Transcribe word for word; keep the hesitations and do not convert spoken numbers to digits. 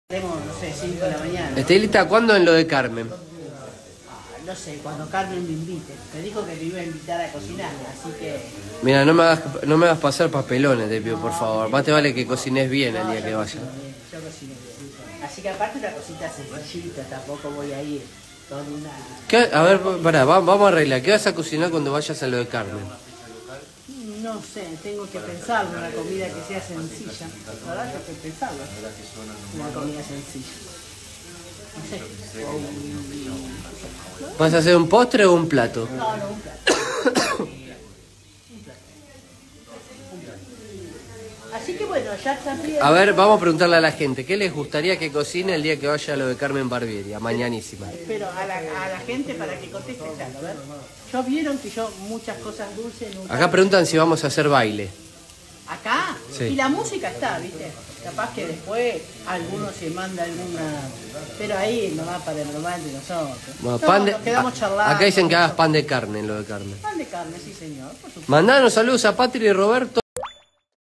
Tenemos, no sé, cinco de la mañana. Estelita, ¿cuándo en lo de Carmen? Ah, no sé, cuando Carmen me invite. Me dijo que me iba a invitar a cocinar, así que... Mira, no me hagas, no me hagas pasar papelones, te pido, por favor. Más te vale que cocines bien el día que vaya. Yo cocino bien. Así que aparte una cosita sencillita, tampoco voy a ir con una... ¿Qué? A ver, pará, va- vamos a arreglar. ¿Qué vas a cocinar cuando vayas a lo de Carmen? No sé, tengo que pensarlo, una comida que sea sencilla. La verdad que tengo que pensarlo. Una comida sencilla. No sé. o un- ¿Vas a hacer un postre o un plato? No, no, un plato. Un plato. Un plato. Así que bueno, ya también... A ver, vamos a preguntarle a la gente, ¿qué les gustaría que cocine el día que vaya a lo de Carmen Barbieri, a mañanísima? Pero a la, a la gente para que conteste, claro, a ver. Yo vieron que yo muchas cosas dulces nunca... Acá preguntan si vamos a hacer baile. ¿Acá? Sí. Y la música está, ¿viste? Capaz que después alguno se manda alguna... Pero ahí no va para el normal de nosotros. Bueno, No, pan de- nos quedamos a- charlando. Acá dicen que hagas pan de carne en lo de Carmen. Pan de carne, sí señor, por supuesto. Mandanos saludos a Patri y Roberto.